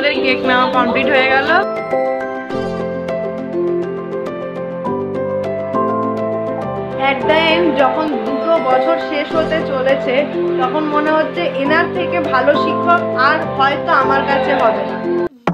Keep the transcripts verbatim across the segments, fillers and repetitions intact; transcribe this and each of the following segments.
আমাদের কেক নেওয়া কমপ্লিট হয়ে গেল। এট দ্য এন্ড যখন দুটো বছর শেষ হতে চলেছে তখন মনে হচ্ছে এনার থেকে ভালো শিক্ষক আর হয়তো আমার কাছে হবে না।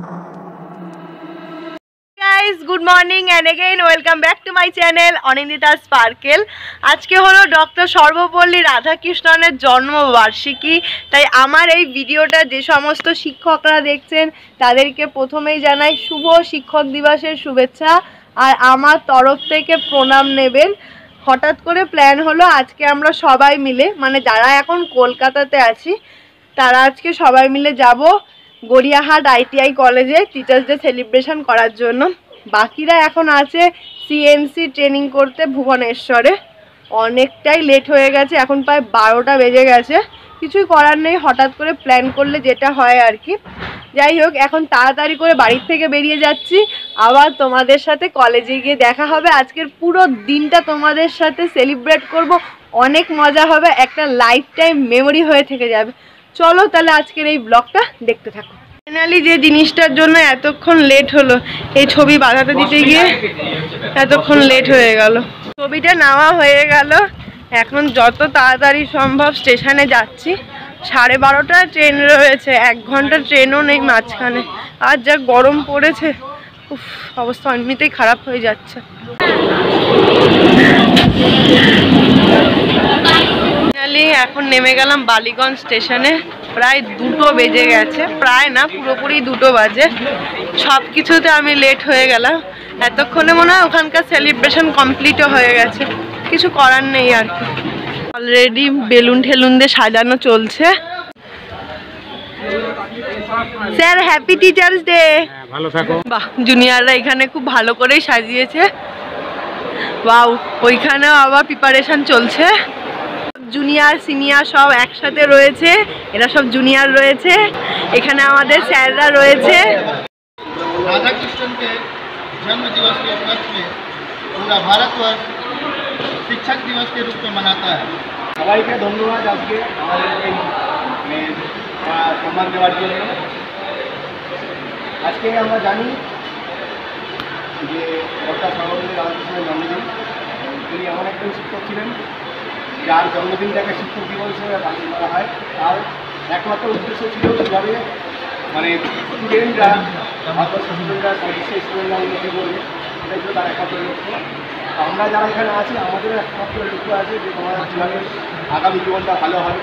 Guys, good morning and again welcome back to my channel Anindita sparkle. আজকে হলো ডক্টর সর্বপল্লী রাধাকৃষ্ণনের জন্মবার্ষিকী, তাই আমার এই ভিডিওটা যে সমস্ত শিক্ষকরা দেখছেন তাদেরকে প্রথমেই জানাই শুভ শিক্ষক দিবসের শুভেচ্ছা আর আমার তরফ থেকে প্রণাম নেবেন। হঠাৎ করে প্ল্যান হলো আজকে আমরা সবাই মিলে, মানে যারা এখন কলকাতাতে আছি তারা আজকে সবাই মিলে যাব গড়িয়াহাট আই টি আই কলেজে টিচার্স ডে সেলিব্রেশন করার জন্য। বাকিরা এখন আছে সিএনসি ট্রেনিং করতে ভুবনেশ্বরে। অনেকটাই লেট হয়ে গেছে, এখন প্রায় বারোটা বেজে গেছে। কিছুই করার নেই, হঠাৎ করে প্ল্যান করলে যেটা হয় আর কি। যাই হোক, এখন তাড়াতাড়ি করে বাড়ির থেকে বেরিয়ে যাচ্ছি, আবার তোমাদের সাথে কলেজে গিয়ে দেখা হবে। আজকের পুরো দিনটা তোমাদের সাথে সেলিব্রেট করব, অনেক মজা হবে, একটা লাইফ টাইম মেমোরি হয়ে থেকে যাবে। চলো তাহলে আজকের এই ব্লগটা দেখতে থাকো। ফাইনালি যে জিনিসটার জন্য এতক্ষণ লেট হলো, এই ছবি বাঁধাতে দিতে গিয়ে এতক্ষণ লেট হয়ে গেল। ছবিটা নেওয়া হয়ে গেল, এখন যত তাড়াতাড়ি সম্ভব স্টেশনে যাচ্ছি। সাড়ে বারোটা ট্রেন রয়েছে, এক ঘন্টা ট্রেনও নেই মাঝখানে। আর যা গরম পড়েছে, উফ, অবস্থা এমনিতেই খারাপ হয়ে যাচ্ছে। ফাইনালি এখন নেমে গেলাম বালিগঞ্জ স্টেশনে। প্রায় দুটো বেজে গেছে, প্রায় না পুরোপুরি দুটো বাজে। সব কিছুতে আমি লেট হয়ে গেলাম। এতক্ষণে মনে হয় ওখানকার সেলিব্রেশন কমপ্লিটও হয়ে গেছে, কিছু করার নেই আর কি। অলরেডি বেলুন ঠেলুন দিয়ে সাজানো চলছে। Sir happy teachers day. ভালো থাকো। বাহ, জুনিয়ররা এখানে খুব ভালো করেই সাজিয়েছে। ওয়াও, ওইখানেও আবার প্রিপারেশন চলছে। জুনিয়র সিনিয়র সব একসাথে রয়েছে, এরা সব জুনিয়র রয়েছে। এখানে আমাদের স্যাররা রয়েছে। राधा कृष्ण के जन्म दिवस के उपलक्ष्य में पूरा भारतवर्ष शिक्षक दिवस के रूप में मनाता है। সবাইকে ধন্যবাদ আজকে আমাদেরকে সম্মান দেওয়ার জন্য। আজকে আমরা জানি যে ডক্টর সর্বপল্লী রাধাকৃষ্ণের জন্মদিন। তিনি এমন একজন শিক্ষক ছিলেন যার জন্মদিনটাকে শিক্ষক দিবস হিসেবে পালন করা হয়। তার একমাত্র উদ্দেশ্য ছিল কীভাবে মানে স্টুডেন্টরা স্টুডেন্টরা বিশ্বের স্টুডেন্টরা উন্নতি করবে, এটাই ছিল তার একমাত্র লক্ষ্য। আমরা যারা এখানে আছি আমাদেরও একমাত্র লক্ষ্য আছে যে তোমাদের কীভাবে আগামী জীবনটা ভালো হবে।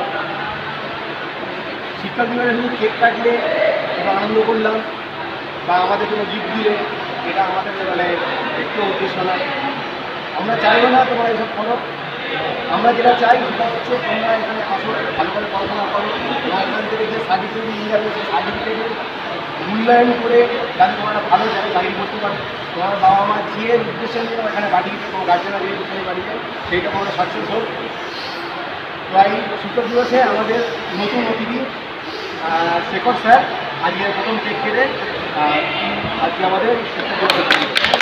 শিক্ষক দিবসে শুধু কেক কাটলে আমরা আনন্দ করলাম বা আমাদের কোনো গিফট দিলে এটা আমাদের মানে একটু উদ্দেশ্য না। আমরা চাইবো না তোমরা এইসব করো। আমরা যেটা চাই সেটা হচ্ছে তোমরা এখানে আসো, ভালো করে পড়াশোনা করো, তোমরা এখান থেকে যে সার্টিফিকেট নিয়ে যাবে সেই সার্টিফিকেটের মূল্যায়ন করে যাতে তোমরা ভালো জায়গায় চাকরি করতে পারো। তোমার বাবা মা যে উদ্দেশ্যে নিয়ে এখানে পাঠিয়েছে, তোমার গার্জেনরা যে উদ্দেশ্যে পাঠিয়েছে সেইটা তোমরা সাকসেস হোক। তাই শিক্ষক দিবসে আমাদের নতুন অতিথি শেখর স্যার আজকে প্রথম কেক কেটে আজকে আমাদের শিক্ষক দিবস।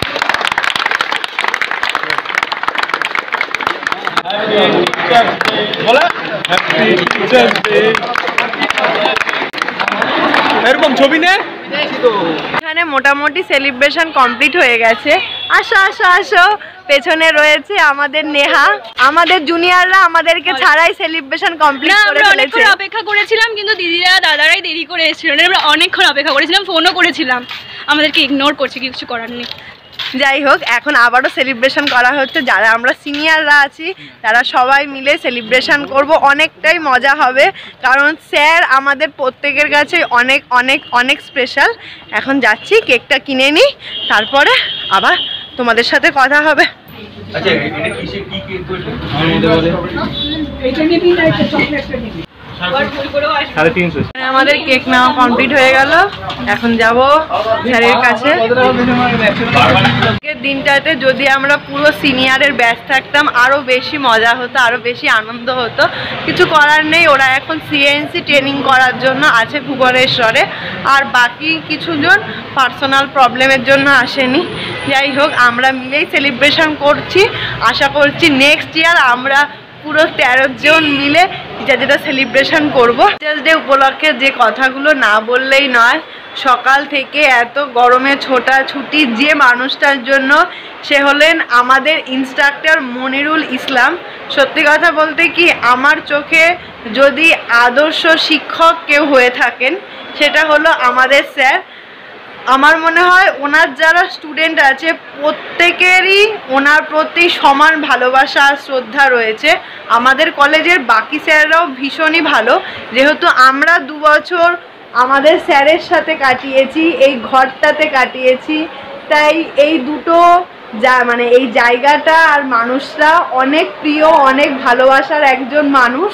এরকম ছবি নে। এখানে মোটামুটি সেলিব্রেশন কমপ্লিট হয়ে গেছে। আসো আসো আসো, পেছনে রয়েছে আমাদের নেহা। আমাদের জুনিয়ররা আমাদেরকে ছাড়াই সেলিব্রেশন কমপ্লিট করে ফেলেছে। অনেকক্ষণ অপেক্ষা করেছিলাম কিন্তু দিদিরা দাদারাই দেরি করে এসেছিলেন। আমরা অনেকক্ষণ অপেক্ষা করেছিলাম, ফোনও করেছিলাম, আমাদেরকে ইগনোর করছে, কিছু করার নেই। যাই হোক, এখন আবারও সেলিব্রেশন করা হচ্ছে। যারা আমরা সিনিয়ররা আছি তারা সবাই মিলে সেলিব্রেশন করব, অনেকটাই মজা হবে কারণ স্যার আমাদের প্রত্যেকের কাছে অনেক অনেক অনেক স্পেশাল। এখন যাচ্ছি, কেকটা কিনে নিই, তারপরে আবার তোমাদের সাথে কথা হবে। আচ্ছা, এটা কিসে কি কেক করবে আমাদের বলে? এটা নিবি না, এটা চকলেটটা নিবি। আমাদের কেক নেওয়া কমপ্লিট হয়ে গেল, এখন যাব স্যারের কাছে। আজকের দিনটাতে যদি আমরা পুরো সিনিয়রের ব্যাচ থাকতাম আরও বেশি মজা হতো, আরও বেশি আনন্দ হতো। কিছু করার নেই, ওরা এখন সিএনসি ট্রেনিং করার জন্য আছে ভুবনেশ্বরে, আর বাকি কিছুজন পার্সোনাল প্রবলেমের জন্য আসেনি। যাই হোক, আমরা মিলেই সেলিব্রেশন করছি। আশা করছি নেক্সট ইয়ার আমরা পুরো তেরো জন মিলে যেটা সেলিব্রেশন করবো। টিচার্স ডে উপলক্ষে যে কথাগুলো না বললেই নয়, সকাল থেকে এত গরমে ছোটাছুটি যে মানুষটার জন্য, সে হলেন আমাদের ইনস্ট্রাক্টর মনিরুল ইসলাম। সত্যি কথা বলতে কি, আমার চোখে যদি আদর্শ শিক্ষক কেউ হয়ে থাকেন সেটা হলো আমাদের স্যার। আমার মনে হয় ওনার যারা স্টুডেন্ট আছে প্রত্যেকেরই ওনার প্রতি সমান ভালোবাসা শ্রদ্ধা রয়েছে। আমাদের কলেজের বাকি স্যাররাও ভীষণই ভালো, যেহেতু আমরা দু বছর আমাদের স্যারের সাথে কাটিয়েছি, এই ঘরটাতে কাটিয়েছি, তাই এই দুটো যা মানে এই জায়গাটা আর মানুষরা অনেক প্রিয়, অনেক ভালোবাসার একজন মানুষ।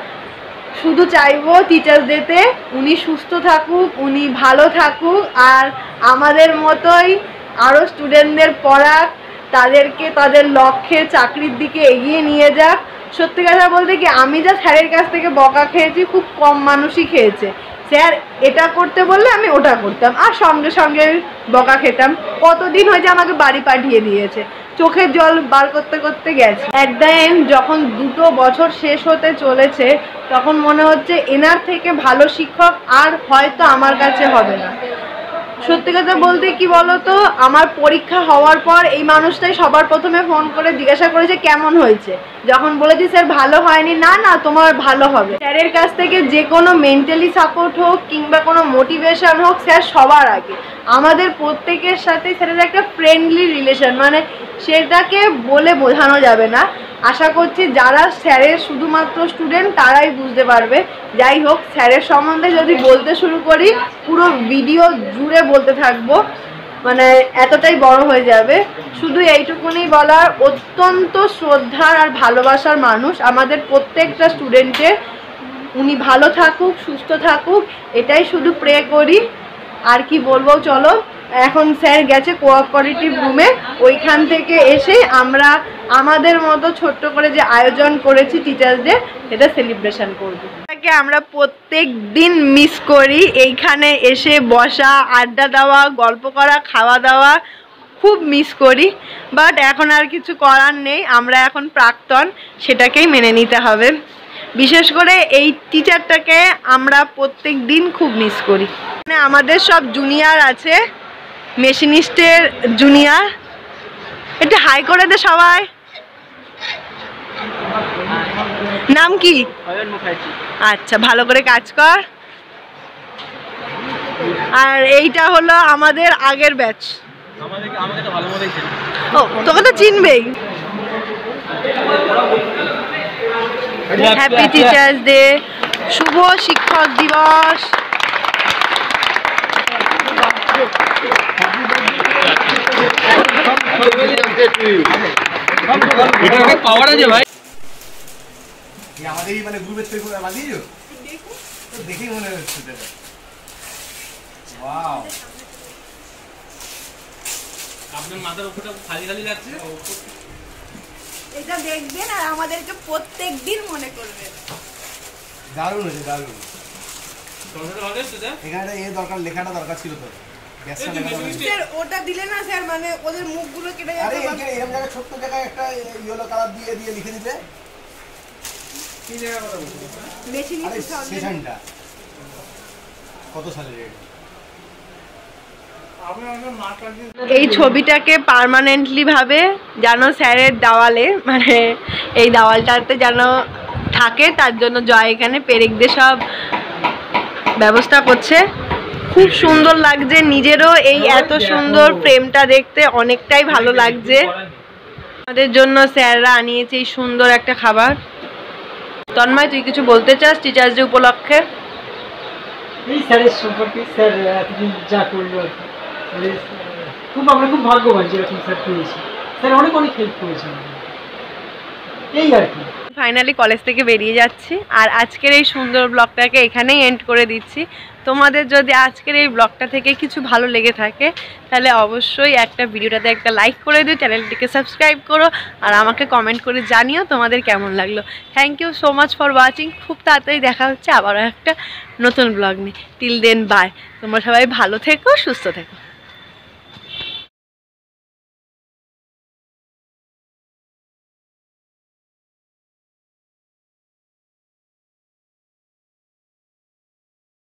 শুধু চাইবো টিচার্স ডেতে উনি সুস্থ থাকুক, উনি ভালো থাকুক, আর আমাদের মতোই আরও স্টুডেন্টদের পড়াক, তাদেরকে তাদের লক্ষ্যে চাকরির দিকে এগিয়ে নিয়ে যাক। সত্যি কথা বলতে কি, আমি যা স্যারের কাছ থেকে বকা খেয়েছি খুব কম মানুষই খেয়েছে। স্যার এটা করতে বললে আমি ওটা করতাম, আর সঙ্গে সঙ্গে বকা খেতাম। কতদিন হয়েছে আমাকে বাড়ি পাঠিয়ে দিয়েছে, চোখের জল বার করতে করতে গেছে। অ্যাট দ্য এন্ড যখন দুটো বছর শেষ হতে চলেছে, তখন মনে হচ্ছে এনার থেকে ভালো শিক্ষক আর হয়তো আমার কাছে হবে না। সত্যি কথা বলতে কি বলতো, আমার পরীক্ষা হওয়ার পর এই মানুষটাই সবার প্রথমে ফোন করে জিজ্ঞাসা করেছে কেমন হয়েছে। যখন বলেছি স্যার ভালো হয়নি, না না তোমার ভালো হবে। স্যারের কাছ থেকে যে কোনো মেন্টালি সাপোর্ট হোক কিংবা কোনো মোটিভেশন হোক, স্যার সবার আগে। আমাদের প্রত্যেকের সাথে স্যারের একটা ফ্রেন্ডলি রিলেশন, মানে সেটাকে বলে বোঝানো যাবে না। আশা করছি যারা স্যারের শুধুমাত্র স্টুডেন্ট তারাই বুঝতে পারবে। যাই হোক, স্যারের সম্বন্ধে যদি বলতে শুরু করি পুরো ভিডিও জুড়ে বলতে থাকবো, মানে এতটাই বড় হয়ে যাবে। শুধু এইটুকুনি বলার, অত্যন্ত শ্রদ্ধার আর ভালোবাসার মানুষ আমাদের প্রত্যেকটা স্টুডেন্টের। উনি ভালো থাকুক, সুস্থ থাকুক, এটাই শুধু প্রে করি। আর কি বলবো, চলো এখন স্যার গেছে কোঅপারেটিভ রুমে, ওইখান থেকে এসে আমরা আমাদের মতো ছোট্ট করে যে আয়োজন করেছি টিচার্স ডে, এটা সেলিব্রেশন করবো। আমরা প্রত্যেক দিন মিস করি এইখানে এসে বসা, আড্ডা দেওয়া, গল্প করা, খাওয়া দাওয়া, খুব মিস করি। বাট এখন আর কিছু করার নেই, আমরা এখন প্রাক্তন, সেটাকেই মেনে নিতে হবে। বিশেষ করে এই টিচারটাকে আমরা প্রত্যেক দিন খুব মিস করি। মানে আমাদের সব জুনিয়র আছে, মেশিনিস্টের জুনিয়র, একটু হাই করে দে সবাই। নাম কি? আচ্ছা, ভালো করে কাজ কর। আর এইটা হলো আমাদের আগের ব্যাচ। ও, তোকে তো চিনবেই। হ্যাপি টিচার্স ডে, শুভ শিক্ষক দিবস। পাওয়ার আছে ভাই, আমাদের মানে গ্রুপের থেকে বানিয়েছো, দেখেই মনে হচ্ছে। ওয়াও, আপনার মাথার উপরটা খালি খালি লাগছে। এটা দেখবেন আর আমাদেরকে প্রত্যেক দিন মনে করবেন। দারুণ হয়েছে, দারুণ। এখানে এ দরকার, লেখাটা দরকার ছিল তো। স্যার ওটা দিলে না স্যার, মানে ওদের মুখগুলো কেটে যাবে। আরে এরকম জায়গায় ছোট্ট জায়গায় একটা ইয়েলো কালার দিয়ে দিয়ে লিখে দিতে। কি জায়গা কথা বলছো? বেশি নিচে সেশনটা কত সালে রেড? এই ছবিটাকে পার্মানেন্টলি ভাবে যেন স্যারের দেওয়ালে, মানে এই দেওয়ালটাতে যেন থাকে, তার জন্য জয় এখানে পেরেক দিয়ে সব ব্যবস্থা করছে। খুব সুন্দর লাগছে, নিজেরও এই এত সুন্দর ফ্রেমটা দেখতে অনেকটাই ভালো লাগছে। আমাদের জন্য স্যাররা আনিয়েছে এই সুন্দর একটা খাবার। তন্ময়, তুই কিছু বলতে চাস টিচার্স ডে উপলক্ষে? এই স্যারের সম্পর্কে, স্যার এতদিন যা করলো খুব, আমরা খুব ভাগ্যবান যেরকম স্যার পেয়েছি। স্যার অনেক অনেক হেল্প করেছেন, এই আর কি। ফাইনালি কলেজ থেকে বেরিয়ে যাচ্ছি, আর আজকের এই সুন্দর ব্লগটাকে এখানেই এন্ড করে দিচ্ছি। তোমাদের যদি আজকের এই ব্লগটা থেকে কিছু ভালো লেগে থাকে তাহলে অবশ্যই একটা ভিডিওটাতে একটা লাইক করে দিও, চ্যানেলটিকে সাবস্ক্রাইব করো, আর আমাকে কমেন্ট করে জানিও তোমাদের কেমন লাগলো। Thank you so much for watching. খুব তাড়াতাড়ি দেখা হচ্ছে আবারও একটা নতুন ব্লগ নিয়ে। Till then bye. তোমরা সবাই ভালো থেকো, সুস্থ থেকো।